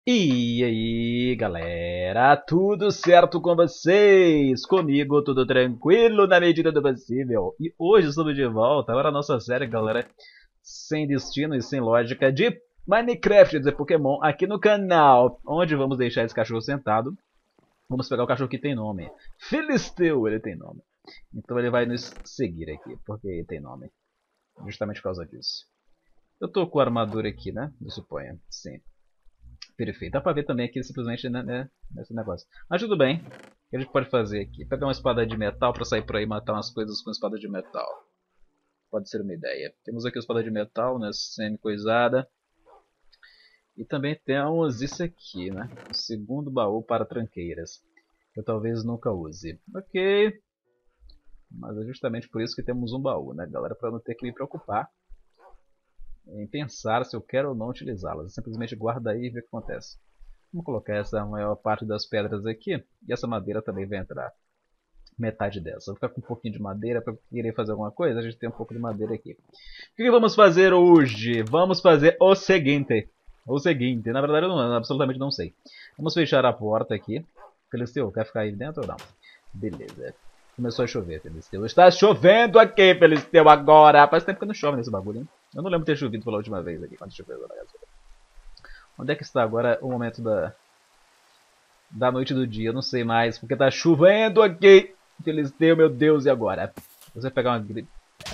E aí, galera, tudo certo com vocês? Comigo tudo tranquilo na medida do possível. E hoje estamos de volta para a nossa série, galera, sem destino e sem lógica de Minecraft, de Pokémon, aqui no canal, onde vamos deixar esse cachorro sentado. Vamos pegar o cachorro que tem nome. Filisteu, ele tem nome. Então ele vai nos seguir aqui, porque ele tem nome. Justamente por causa disso. Eu tô com a armadura aqui, né? Eu suponho. Sim. Perfeito. Dá pra ver também aqui simplesmente nesse negócio. Mas tudo bem. O que a gente pode fazer aqui? Pegar uma espada de metal pra sair por aí e matar umas coisas com espada de metal. Pode ser uma ideia. Temos aqui a espada de metal, né? Semi-coisada. E também temos isso aqui, né? O segundo baú para tranqueiras. Que eu talvez nunca use. Ok. Mas é justamente por isso que temos um baú, né, galera? Pra não ter que me preocupar em pensar se eu quero ou não utilizá-las. Eu simplesmente guarda aí e vê o que acontece. Vamos colocar essa maior parte das pedras aqui. E essa madeira também vai entrar. Metade dessa. Vou ficar com um pouquinho de madeira para querer fazer alguma coisa. A gente tem um pouco de madeira aqui. O que vamos fazer hoje? Vamos fazer o seguinte. O seguinte. Na verdade eu absolutamente não sei. Vamos fechar a porta aqui. Felisteu, quer ficar aí dentro ou não? Beleza. Começou a chover, Felisteu. Está chovendo aqui, Felisteu, agora. Faz tempo que não chove nesse bagulho, hein? Eu não lembro de ter chovido pela última vez aqui. Quando choveu, onde é que está agora o momento da noite e do dia? Eu não sei mais, porque tá chovendo aqui. Filisteu, meu Deus, e agora? Você vai pegar uma gripe.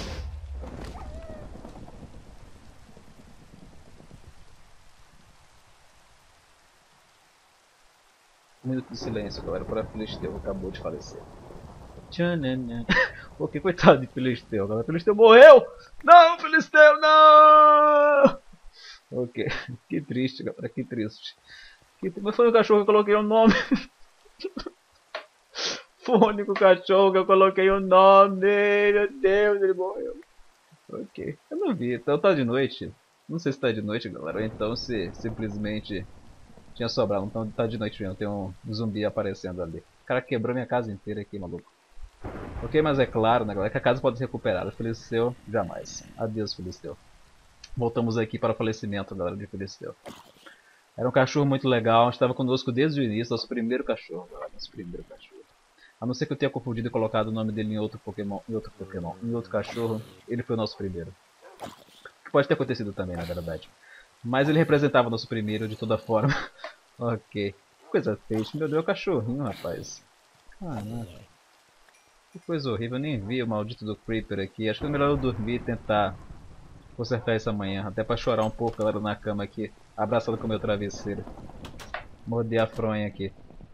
Um minuto de silêncio, galera, para Filisteu, acabou de falecer. Tchananã. Pô, que coitado de Filisteu, galera. Filisteu morreu! Não, Filisteu, não! Ok, que triste, galera, que triste. Mas foi o cachorro que eu coloquei o nome. Foi o único cachorro que eu coloquei o nome. Meu Deus, ele morreu. Ok. Eu não vi. Então tá de noite. Não sei se tá de noite, galera. Ou então se simplesmente tinha sobrado. Então tá de noite mesmo. Tem um zumbi aparecendo ali. O cara quebrou minha casa inteira aqui, maluco. Ok, mas é claro, né, galera, que a casa pode ser recuperada. Filisteu, jamais. Adeus, Filisteu. Voltamos aqui para o falecimento, galera, de Filisteu. Era um cachorro muito legal. Estava conosco desde o início. Nosso primeiro cachorro, galera. Nosso primeiro cachorro. A não ser que eu tenha confundido e colocado o nome dele em outro Pokémon, em outro cachorro, ele foi o nosso primeiro. Pode ter acontecido também, na verdade. Mas ele representava o nosso primeiro de toda forma. Ok. Que coisa triste. Meu Deus, é o cachorrinho, rapaz. Caraca. Que coisa horrível. Eu nem vi o maldito do Creeper aqui. Acho que é melhor eu dormir e tentar consertar isso amanhã. Até pra chorar um pouco, galera, na cama aqui. Abraçado com o meu travesseiro. Morder a fronha aqui.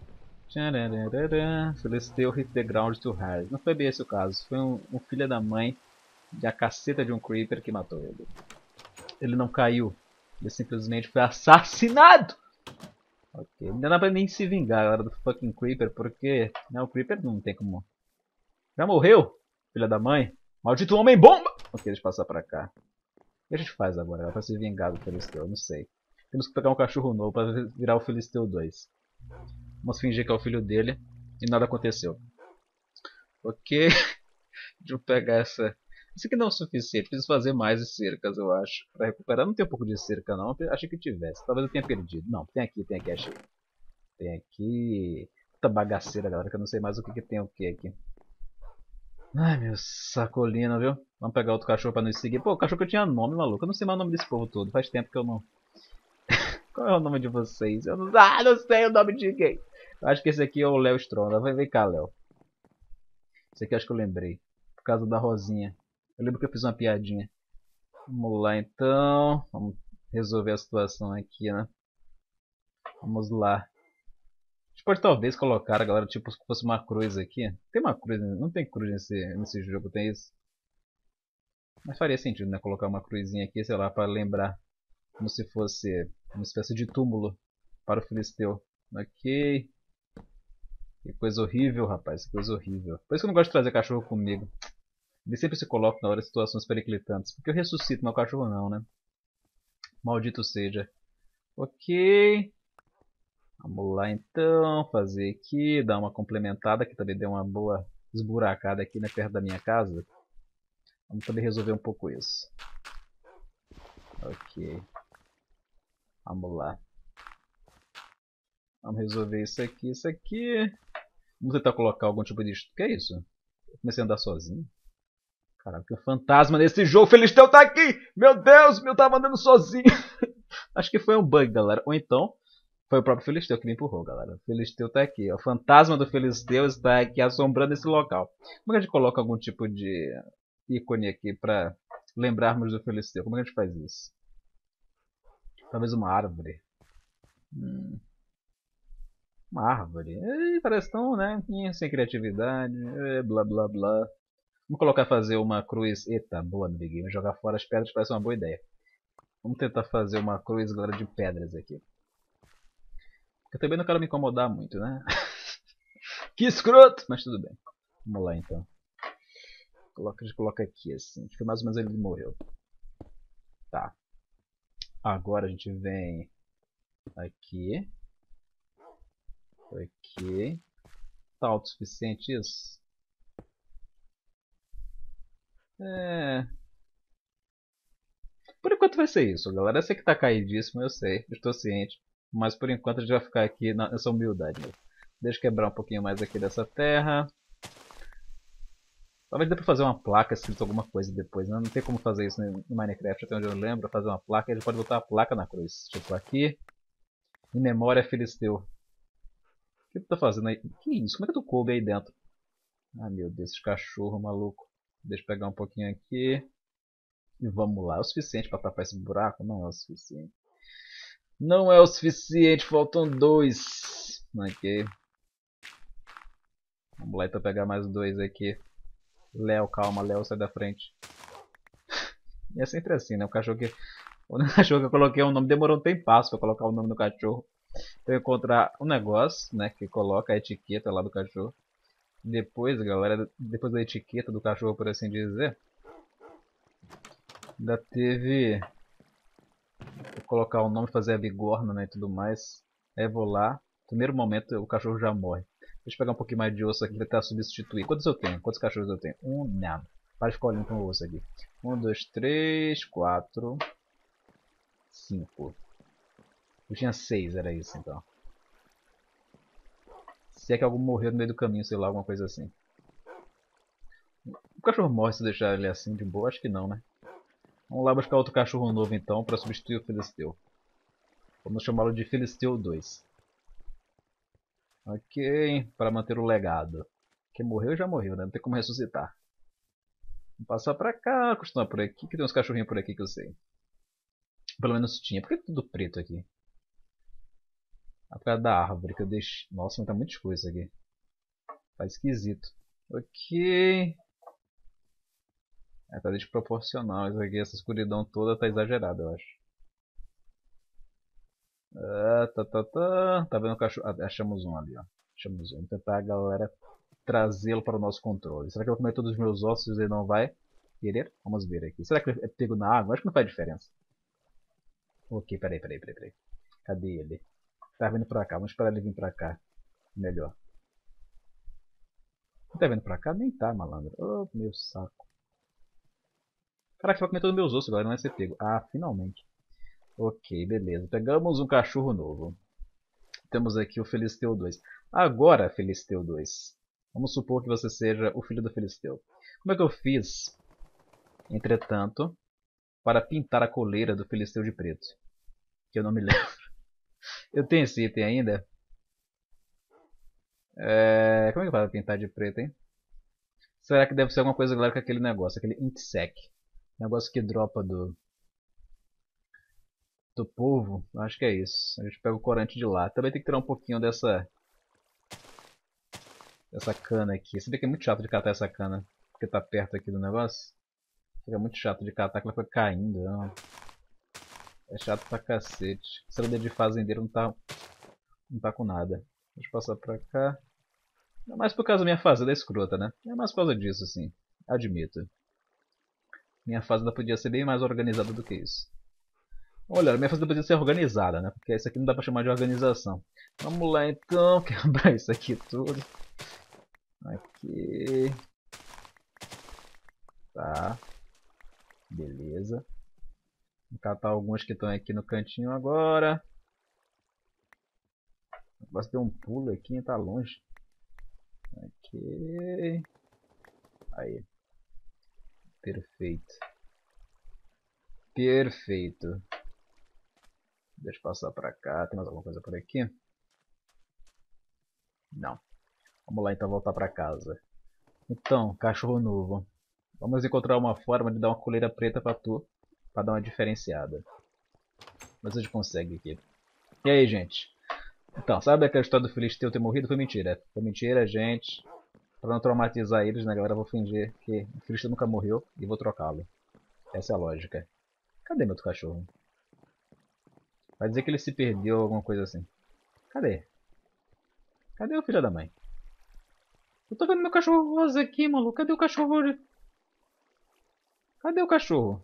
Celestial hit the ground too hard. Não foi bem esse o caso. Foi um filho da mãe de a caceta de um Creeper que matou ele. Ele não caiu. Ele simplesmente foi assassinado! Ok, não dá pra nem se vingar agora do fucking Creeper, porque o Creeper não tem como. Já morreu, filha da mãe. Maldito homem bomba! Ok, deixa eu passar pra cá. O que a gente faz agora? Pra se vingar do Filisteu? Não sei. Temos que pegar um cachorro novo pra virar o Filisteu 2. Vamos fingir que é o filho dele e nada aconteceu. Ok, deixa eu pegar essa. Isso aqui não é o suficiente, preciso fazer mais cercas, eu acho. Pra recuperar. Não tem um pouco de cerca, não. Achei que tivesse. Talvez eu tenha perdido. Não, tem aqui, achei. Tem aqui. Puta bagaceira, galera, que eu não sei mais o que tem o que aqui. Ai, meu sacolino, viu? Vamos pegar outro cachorro pra nos seguir. Pô, o cachorro que eu tinha nome, maluco. Eu não sei mais o nome desse povo todo. Faz tempo que eu não. Qual é o nome de vocês? Eu não, não sei o nome de ninguém. Eu acho que esse aqui é o Léo Stronda. Vem cá, Léo. Esse aqui eu acho que eu lembrei. Por causa da Rosinha. Eu lembro que eu fiz uma piadinha. Vamos lá então. Vamos resolver a situação aqui, né? Vamos lá. A gente pode talvez colocar a galera tipo se fosse uma cruz aqui. Tem uma cruz, não tem cruz nesse jogo, tem isso. Mas faria sentido, né? Colocar uma cruzinha aqui, sei lá, para lembrar. Como se fosse uma espécie de túmulo para o Filisteu. Ok. Que coisa horrível, rapaz. Que coisa horrível. Por isso que eu não gosto de trazer cachorro comigo. Ele sempre se coloca na hora de situações periclitantes. Porque eu ressuscito, meu cachorro não, né? Maldito seja. Ok. Vamos lá então. Fazer aqui. Dar uma complementada. Que também deu uma boa esburacada aqui, né? Perto da minha casa. Vamos também resolver um pouco isso. Ok. Vamos lá. Vamos resolver isso aqui, isso aqui. Vamos tentar colocar algum tipo de... O que é isso? Eu comecei a andar sozinho. Caraca, que fantasma nesse jogo. O Filisteu tá aqui! Meu Deus, eu tava andando sozinho. Acho que foi um bug, galera. Ou então, foi o próprio Filisteu que me empurrou, galera. O Filisteu tá aqui. O fantasma do Filisteu está aqui assombrando esse local. Como é que a gente coloca algum tipo de ícone aqui pra lembrarmos do Filisteu? Como é que a gente faz isso? Talvez uma árvore. Uma árvore. Parece tão, né? Sem criatividade. Blá blá blá. Vamos colocar fazer uma cruz. Eita, boa no Big Game. Jogar fora as pedras parece uma boa ideia. Vamos tentar fazer uma cruz, galera, de pedras aqui. Eu também não quero me incomodar muito, né? Que escroto! Mas tudo bem. Vamos lá então. A gente coloca aqui assim. Acho que mais ou menos ele morreu. Tá. Agora a gente vem aqui. Aqui. Tá autossuficiente isso? Por enquanto vai ser isso, galera. Eu sei que tá caidíssimo, eu sei. Eu estou ciente. Mas por enquanto a gente vai ficar aqui nessa humildade. Né? Deixa eu quebrar um pouquinho mais aqui dessa terra. Talvez dê pra fazer uma placa escrito alguma coisa depois, né? Não tem como fazer isso no Minecraft, até onde eu lembro. Fazer uma placa e a gente pode botar a placa na cruz. Tipo aqui. Em memória Filisteu. O que tu tá fazendo aí? Que isso? Como é que tu coube aí dentro? Ah, meu Deus, esse cachorro maluco. Deixa eu pegar um pouquinho aqui. E vamos lá. É o suficiente pra tapar esse buraco? Não é o suficiente. Não é o suficiente, faltam 2. Ok. Vamos lá então pegar mais 2 aqui. Léo, calma, Léo, sai da frente. E é sempre assim, né? O cachorro que. O cachorro que eu coloquei o nome demorou um tempasso pra colocar o nome do cachorro. Então eu encontrar um negócio, né? Que coloca a etiqueta lá do cachorro. Depois, galera, depois da etiqueta do cachorro, por assim dizer. Ainda teve. Vou colocar o nome, fazer a bigorna, né? E tudo mais. Aí vou lá. Primeiro momento o cachorro já morre. Deixa eu pegar um pouquinho mais de osso aqui pra tentar substituir. Quantos eu tenho? Quantos cachorros eu tenho? Não. Para de ficar olhando com o osso aqui. 1, 2, 3, 4, 5. Eu tinha 6, era isso então. Se é que algum morreu no meio do caminho, sei lá, alguma coisa assim. O cachorro morre se deixar ele assim de boa? Acho que não, né? Vamos lá buscar outro cachorro novo então para substituir o Filisteu. Vamos chamá-lo de Filisteu 2. Ok, para manter o legado. Quem morreu já morreu, né? Não tem como ressuscitar. Vamos passar pra cá, continuar por aqui, que tem uns cachorrinhos por aqui que eu sei. Pelo menos tinha. Por que é tudo preto aqui? Atrás da árvore que eu deixei. Nossa, mas tá muito escuro isso aqui. Tá esquisito. Ok. Tá desproporcional isso aqui. Essa escuridão toda tá exagerada, eu acho. Tá vendo o cachorro? Achamos um ali, ó. Achamos um. Vamos tentar, galera, trazê-lo para o nosso controle. Será que eu vou comer todos os meus ossos e ele não vai querer? Vamos ver aqui. Será que ele é pego na água? Acho que não faz diferença. Ok, peraí. Cadê ele? Tá vindo pra cá. Vamos esperar ele vir pra cá. Melhor. Não tá vindo pra cá? Nem tá, malandro. Oh, meu saco. Caraca, vai comer todos os meus ossos agora, não vai ser pego. Ah, finalmente. Ok, beleza. Pegamos um cachorro novo. Temos aqui o Filisteu 2. Agora, Filisteu 2. Vamos supor que você seja o filho do Filisteu. Como é que eu fiz, entretanto, para pintar a coleira do Filisteu de preto? Que eu não me lembro. Eu tenho esse item ainda? Como é que faz para pintar de preto, hein? Será que deve ser alguma coisa, galera, com aquele negócio, aquele Inksec. Negócio que dropa do povo. Acho que é isso. A gente pega o corante de lá. Também tem que tirar um pouquinho dessa cana aqui. Você vê que é muito chato de catar essa cana, porque tá perto aqui do negócio. Fica muito chato de catar, que ela fica caindo. Não. É chato pra cacete. Esse dedo de fazendeiro não tá com nada. Deixa eu passar pra cá. É mais por causa da minha fazenda escrota, né? É mais por causa disso, sim. Admito. Minha fazenda podia ser bem mais organizada do que isso. Olha, minha fazenda podia ser organizada, né? Porque isso aqui não dá pra chamar de organização. Vamos lá então, quebrar isso aqui tudo. Aqui. Tá. Beleza. Vou catar alguns que estão aqui no cantinho agora. Basta ter um pulo aqui e tá longe. Ok. Aí. Perfeito. Perfeito. Deixa eu passar pra cá. Tem mais alguma coisa por aqui? Não. Vamos lá então voltar pra casa. Então, cachorro novo. Vamos encontrar uma forma de dar uma coleira preta pra tu. Pra dar uma diferenciada. Mas a gente consegue aqui. E aí, gente? Então, sabe aquela história do Filisteu ter morrido? Foi mentira. Foi mentira, gente. Pra não traumatizar eles, né, galera? Eu vou fingir que o Filisteu nunca morreu e vou trocá-lo. Essa é a lógica. Cadê meu outro cachorro? Vai dizer que ele se perdeu ou alguma coisa assim. Cadê? Cadê o filho da mãe? Eu tô vendo meu cachorro rosa aqui, maluco. Cadê o cachorro? Cadê o cachorro?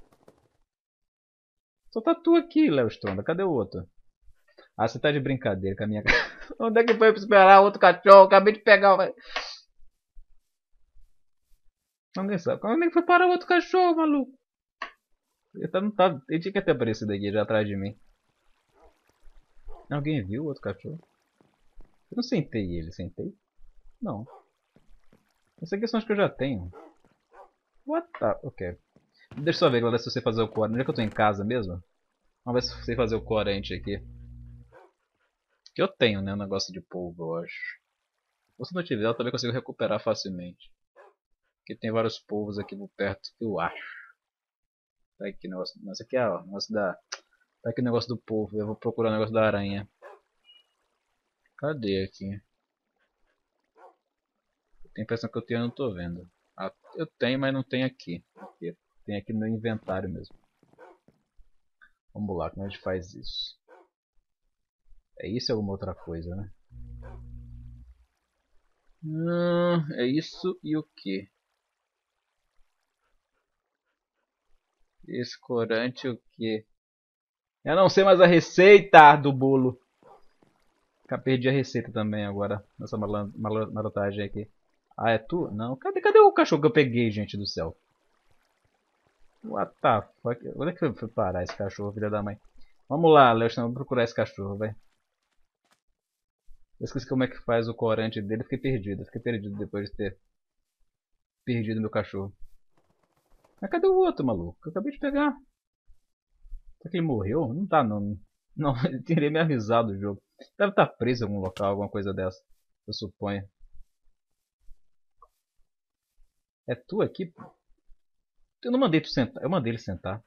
Só tá tu aqui, Léo Stronda. Cadê o outro? Ah, você tá de brincadeira com a minha... Onde é que foi pra esperar outro cachorro? Acabei de pegar o... Ninguém sabe. Onde é que foi parar o outro cachorro, maluco? Ele tinha que ter aparecido aqui já atrás de mim. Alguém viu o outro cachorro? Eu não sentei ele, sentei? Não. Essa aqui são as que eu já tenho. What the... Ok. Deixa eu só ver, galera, se você fazer o core. Onde é que eu tô em casa mesmo? Vamos ver se você fazer o corante aqui. Que eu tenho, né? Um negócio de polvo, eu acho. Ou se não tiver, eu também consigo recuperar facilmente. Porque tem vários polvos aqui por perto, eu acho. Tá aqui o negócio. Nossa, aqui é o negócio da. Tá aqui o negócio do polvo. Eu vou procurar o negócio da aranha. Cadê aqui? Tem a impressão que eu tenho, eu não tô vendo. Ah, eu tenho, mas não tem aqui. Tem aqui no inventário mesmo. Vamos lá, como a gente faz isso? É isso ou alguma outra coisa, né? É isso e o que? Esse corante o que? Eu não sei mais a receita do bolo. Perdi a receita também agora. Nessa marotagem aqui. Ah, é tu? Não. Cadê o cachorro que eu peguei, gente do céu? What the fuck? Onde é que foi parar esse cachorro, filha da mãe? Vamos lá, Léo, vamos procurar esse cachorro, vai. Eu esqueci como é que faz o corante dele, fiquei perdido. Fiquei perdido depois de ter perdido meu cachorro. Mas cadê o outro, maluco? Eu acabei de pegar. Será que ele morreu? Não tá, não. Não, ele teria me avisado do jogo. Deve estar preso em algum local, alguma coisa dessa. Eu suponho. É tu aqui? Eu não mandei tu sentar. Eu mandei ele sentar.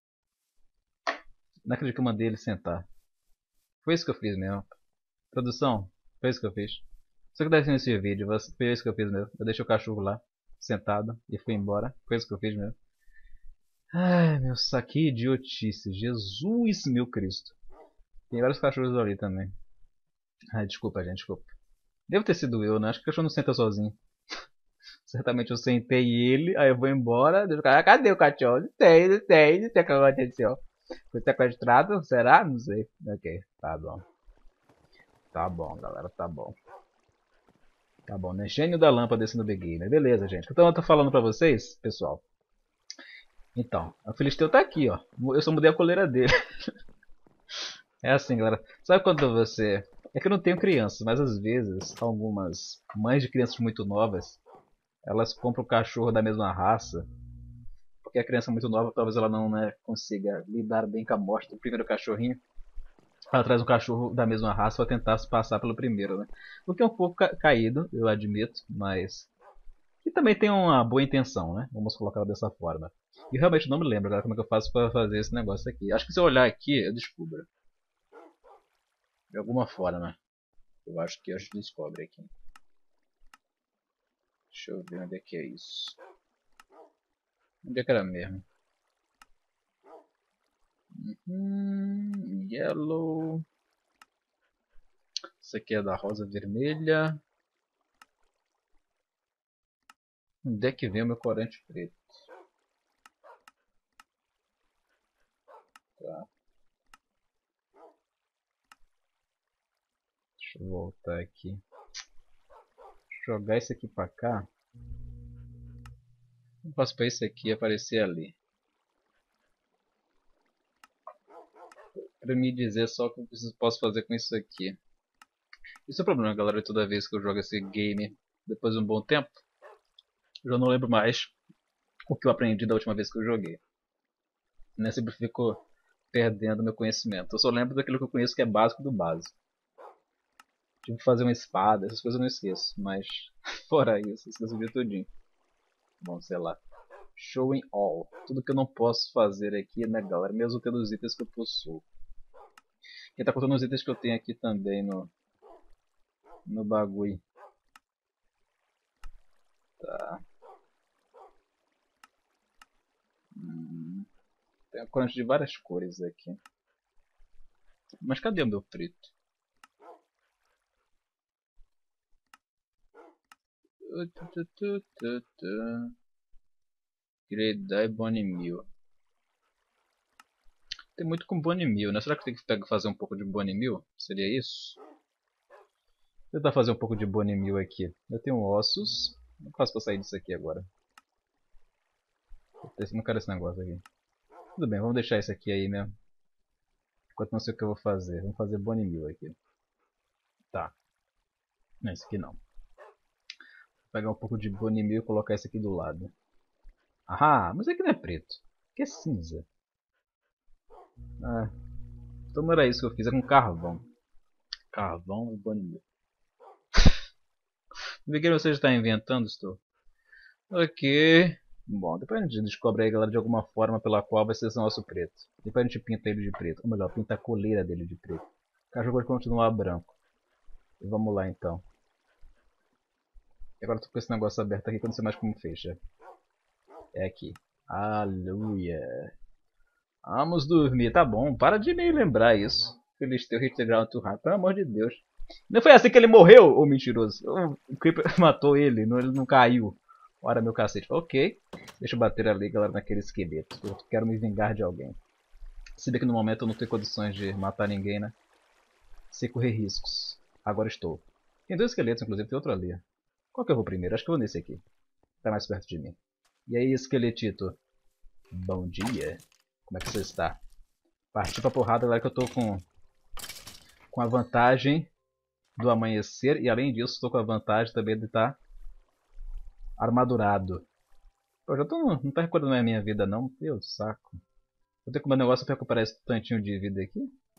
Não acredito que eu mandei ele sentar. Foi isso que eu fiz mesmo. Produção, foi isso que eu fiz. Só que deve ser nesse vídeo, foi isso que eu fiz mesmo. Eu deixei o cachorro lá, sentado, e fui embora. Foi isso que eu fiz mesmo. Ai, meu saco, que idiotice. Jesus, meu Cristo. Tem vários cachorros ali também. Ai, desculpa, gente, desculpa. Deve ter sido eu, né? Acho que o cachorro não senta sozinho. Certamente eu sentei ele, aí eu vou embora. Cadê o cachorro? Não sei o que aconteceu. Foi sequestrado? Será? Não sei. Ok, tá bom. Tá bom, galera, tá bom. Tá bom, né? Gênio da lâmpada esse no Beginner. Beleza, gente. Então eu tô falando pra vocês, pessoal. Então, o Filisteu tá aqui, ó. Eu só mudei a coleira dele. É assim, galera. Sabe quando você... É que eu não tenho crianças, mas às vezes algumas mães de crianças muito novas, elas compram o cachorro da mesma raça, porque a criança é muito nova, talvez ela não, né, consiga lidar bem com a morte do primeiro cachorrinho. Ela traz um cachorro da mesma raça para tentar se passar pelo primeiro, né? O que é um pouco caído, eu admito, mas que também tem uma boa intenção, né? Vamos colocar dessa forma. E realmente não me lembro agora como é que eu faço para fazer esse negócio aqui. Acho que se eu olhar aqui, eu descubro. De alguma forma. Eu acho que a gente descobre aqui. Deixa eu ver onde é que é isso. Onde é que era mesmo? Yellow. Isso aqui é da rosa vermelha. Onde é que vem o meu corante preto? Tá. Deixa eu voltar aqui. Jogar isso aqui pra cá. Eu posso para isso aqui aparecer ali. Para me dizer só o que eu posso fazer com isso aqui. Esse é o problema, galera, toda vez que eu jogo esse game, depois de um bom tempo, eu já não lembro mais o que eu aprendi da última vez que eu joguei. Né? Sempre fico perdendo meu conhecimento. Eu só lembro daquilo que eu conheço que é básico do básico. Tipo fazer uma espada, essas coisas eu não esqueço, mas fora isso, eu esqueço de tudinho. Bom, sei lá. Showing all. Tudo que eu não posso fazer aqui, né, galera? Mesmo tendo os itens que eu possuo. Quem tá contando os itens que eu tenho aqui também no bagulho. Tá. Tem corante de várias cores aqui. Mas cadê o meu preto? Greydye Bone Meal. Tem muito com Bone Meal, né? Será que eu tenho que fazer um pouco de Bone Meal? Seria isso? Vou tentar fazer um pouco de Bone Meal aqui. Eu tenho ossos. Não faço pra sair disso aqui agora. Não quero esse negócio aqui. Tudo bem, vamos deixar isso aqui aí mesmo. Enquanto não sei o que eu vou fazer. Vamos fazer Bone Meal aqui. Tá. Não, esse aqui não. Vou pegar um pouco de Bone Meal e colocar esse aqui do lado. Ah, mas aqui não é preto. Aqui é cinza. Ah, então não era isso que eu fiz, é com carvão. Carvão e Bone Meal. Vê que você já está inventando, estou. Ok. Bom, depois a gente descobre aí, galera, de alguma forma pela qual vai ser esse nosso preto. Depois a gente pinta ele de preto. Ou melhor, pinta a coleira dele de preto. O cachorro vai continuar branco. E vamos lá então. E agora eu tô com esse negócio aberto aqui que eu não sei mais como fecha. É aqui. Aleluia. Vamos dormir. Tá bom, para de me lembrar isso. Feliz teu hit the ground too hard. Pelo amor de Deus. Não foi assim que ele morreu, ô mentiroso. O Creeper matou ele, ele não caiu. Ora, meu cacete. Ok. Deixa eu bater ali, galera, naquele esqueleto. Eu quero me vingar de alguém. Se bem que no momento eu não tenho condições de matar ninguém, né? Sem correr riscos. Agora estou. Tem dois esqueletos, inclusive, tem outro ali. Qual que eu vou primeiro? Acho que eu vou nesse aqui. Tá mais perto de mim. E aí, esqueletito? Bom dia. Como é que você está? Parti pra porrada, galera, que eu tô com a vantagem do amanhecer. E além disso, estou com a vantagem também de estar armadurado. Pô, já tô, não tá recordando a minha vida, não. Meu saco. Vou ter que comer um negócio pra recuperar esse tantinho de vida aqui.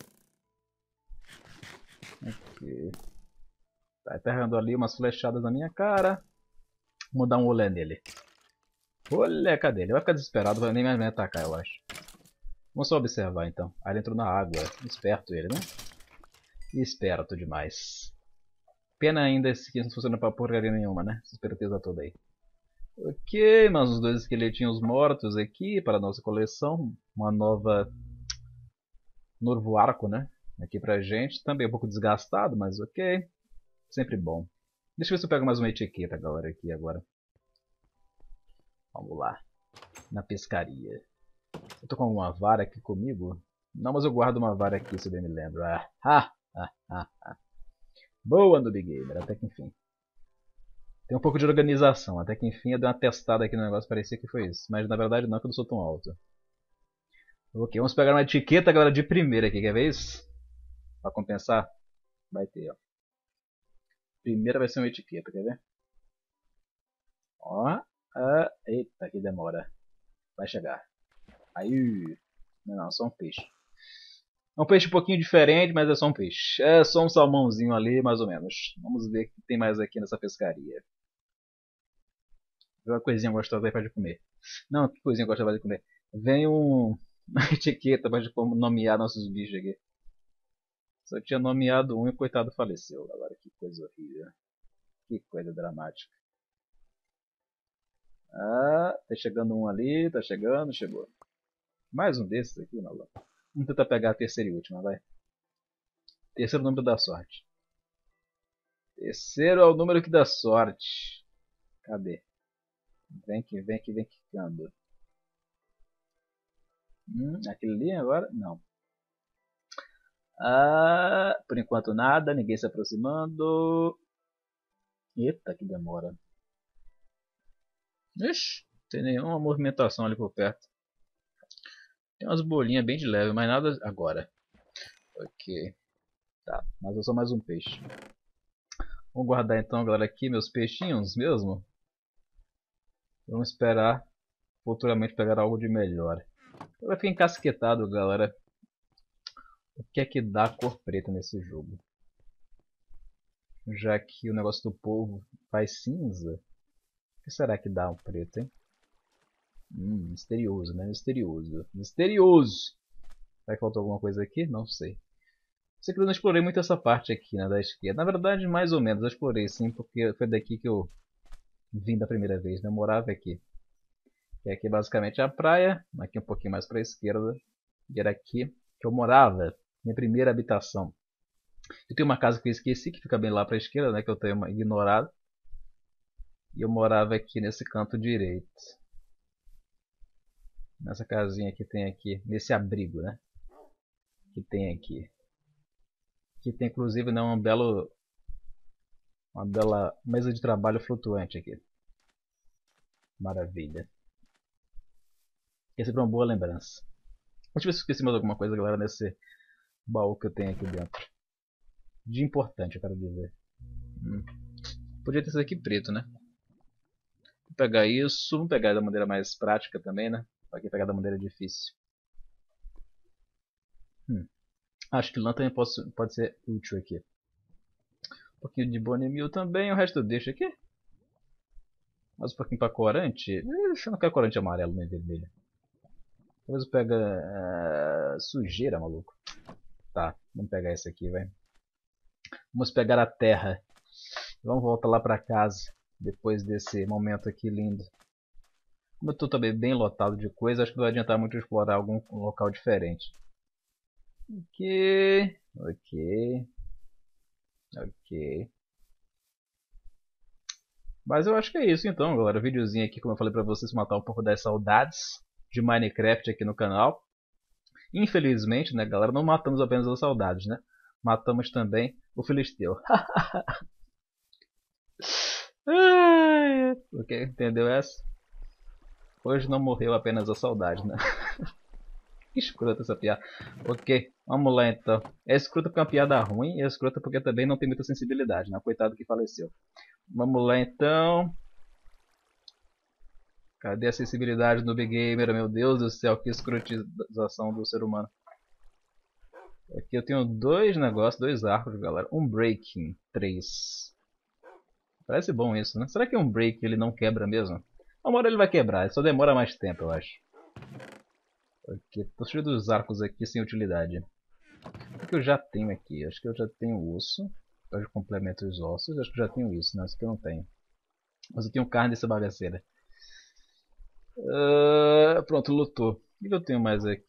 Ok. Tá aterrando ali umas flechadas na minha cara. Vou dar um olé nele. Olé, cadê ele? Vai ficar desesperado, vai nem mais me atacar, eu acho. Vamos só observar então. Ah, ele entrou na água. Esperto ele, né? Esperto demais. Pena ainda esse aqui não funciona pra porcaria nenhuma, né? Essa esperteza toda aí. Ok, mais uns dois esqueletinhos mortos aqui para a nossa coleção. Uma nova... novo arco, né? Aqui pra gente. Também um pouco desgastado, mas ok. Sempre bom. Deixa eu ver se eu pego mais uma etiqueta, galera, aqui agora. Vamos lá. Na pescaria. Eu tô com alguma vara aqui comigo? Não, mas eu guardo uma vara aqui, se eu bem me lembro. Boa, Noob Gamer, até que enfim. Tem um pouco de organização, até que enfim eu dei uma testada aqui no negócio, parecia que foi isso. Mas na verdade não, que eu não sou tão alto. Ok, vamos pegar uma etiqueta, galera, de primeira aqui, quer ver isso? Pra compensar? Vai ter, ó. Primeira vai ser uma etiqueta, quer ver? Ó, eita, que demora. Vai chegar. Aí, não, só um peixe. É um peixe um pouquinho diferente, mas é só um peixe. É só um salmãozinho ali, mais ou menos. Vamos ver o que tem mais aqui nessa pescaria. Vê uma coisinha gostosa aí pra de comer. Não, que coisinha gostosa pra de comer. Vem uma etiqueta pra de nomear nossos bichos aqui. Só tinha nomeado um e o coitado faleceu. Agora que coisa horrível. Que coisa dramática. Ah, tá chegando um ali, tá chegando, chegou. Mais um desses aqui, maluco. Vamos tentar pegar a terceira e última, vai. Terceiro número da sorte. Terceiro é o número que dá sorte. Cadê? Vem que vem que vem quicando. Aquele ali agora? Não. Ah, por enquanto nada, ninguém se aproximando. Eita, que demora. Ixi, não tem nenhuma movimentação ali por perto. Tem umas bolinhas bem de leve, mas nada agora. Ok. Tá, mas eu sou mais um peixe. Vamos guardar então, galera, aqui meus peixinhos mesmo. Vamos esperar futuramente pegar algo de melhor. Vai ficar encasquetado, galera. O que é que dá cor preta nesse jogo? Já que o negócio do povo faz cinza, o que será que dá um preto, hein? Misterioso, né? Misterioso. Misterioso! Será que faltou alguma coisa aqui? Não sei. Sei que eu não explorei muito essa parte aqui, né, da esquerda. Na verdade, mais ou menos, eu explorei sim, porque foi daqui que eu vim da primeira vez, né? Eu morava aqui. E aqui basicamente é a praia, aqui um pouquinho mais para a esquerda. E era aqui que eu morava, minha primeira habitação. Eu tenho uma casa que eu esqueci, que fica bem lá para a esquerda, né, que eu tenho ignorado. E eu morava aqui nesse canto direito. Nessa casinha que tem aqui, nesse abrigo, né? Que tem aqui. Que tem inclusive, né, uma bela mesa de trabalho flutuante aqui. Maravilha. Essa é uma boa lembrança. Deixa eu ver se eu esqueci mais alguma coisa, galera, nesse baú que eu tenho aqui dentro. De importante, eu quero dizer. Podia ter sido aqui preto, né? Vou pegar isso. Vamos pegar da maneira mais prática também, né? Pra que pegar da maneira difícil. Acho que lã também pode ser útil aqui. Um pouquinho de bone meal também. O resto eu deixo aqui. Mais um pouquinho pra corante. Eu não quero corante amarelo nem vermelho. Talvez eu pegue sujeira, maluco. Tá, vamos pegar esse aqui, vai. Vamos pegar a terra. Vamos voltar lá pra casa. Depois desse momento aqui lindo. Como eu tô também bem lotado de coisa, acho que não vai adiantar muito explorar algum local diferente. Ok. Mas eu acho que é isso então, galera. Videozinho aqui, como eu falei pra vocês, matar um pouco das saudades de Minecraft aqui no canal. Infelizmente, né, galera, não matamos apenas as saudades, né? Matamos também o Filisteu. Ok, entendeu essa? Hoje não morreu apenas a saudade, né? Que escrota essa piada. Ok, vamos lá então. É escrota porque é uma piada ruim e é escrota porque também não tem muita sensibilidade, né? Coitado que faleceu. Vamos lá então. Cadê a sensibilidade do Big Gamer? Meu Deus do céu, que escrotização do ser humano. Aqui eu tenho dois negócios, dois arcos, galera. Um breaking, 3. Parece bom isso, né? Será que um break ele não quebra mesmo? Uma hora ele vai quebrar, só demora mais tempo, eu acho. Aqui, tô cheio dos arcos aqui sem utilidade. O que eu já tenho aqui? Acho que eu já tenho osso. Eu complemento os ossos. Acho que eu já tenho isso, né? Isso aqui eu não tenho. Mas eu tenho carne dessa bagaceira. Pronto, lutou. O que eu tenho mais aqui?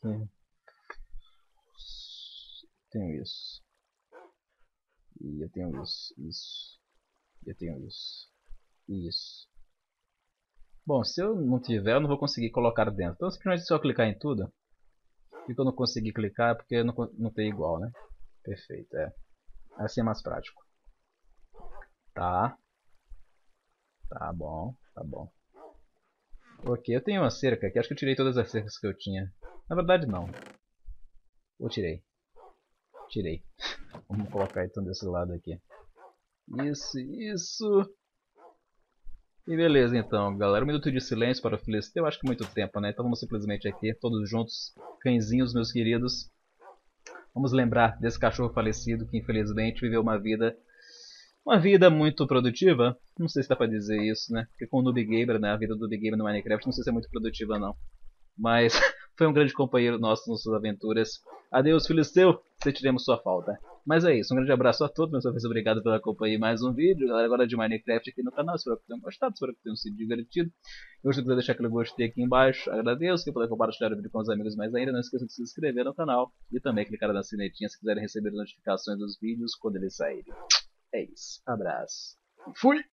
Tenho isso. E eu tenho isso. Isso. E eu tenho isso. Isso. Bom, se eu não tiver, eu não vou conseguir colocar dentro. Então, simplesmente se eu clicar em tudo, o que eu não consegui clicar é porque não tem igual, né? Perfeito, é. Assim é mais prático. Tá. Tá bom, tá bom. Ok, eu tenho uma cerca aqui. Acho que eu tirei todas as cercas que eu tinha. Na verdade, não. Ou tirei. Tirei. Vamos colocar então desse lado aqui. Isso, isso. E beleza então, galera. Um minuto de silêncio para o Filisteu. Acho que muito tempo, né? Então vamos simplesmente aqui, todos juntos. Cãezinhos, meus queridos. Vamos lembrar desse cachorro falecido que infelizmente viveu uma vida muito produtiva. Não sei se dá pra dizer isso, né? Porque com o Noob Gamer, né? A vida do Noob Gamer no Minecraft não sei se é muito produtiva não. Mas foi um grande companheiro nosso nas suas aventuras. Adeus, Filisteu, sentiremos sua falta. Mas é isso, um grande abraço a todos, mais uma vez obrigado pela companhia em mais um vídeo. Galera, agora de Minecraft aqui no canal, espero que tenham gostado, espero que tenham sido divertido. Eu gostaria de deixar aquele gostei aqui embaixo, agradeço. Quem puder compartilhar o vídeo com os amigos mais ainda, não esqueça de se inscrever no canal. E também clicar na sinetinha se quiserem receber notificações dos vídeos quando eles saírem. É isso, abraço. Fui!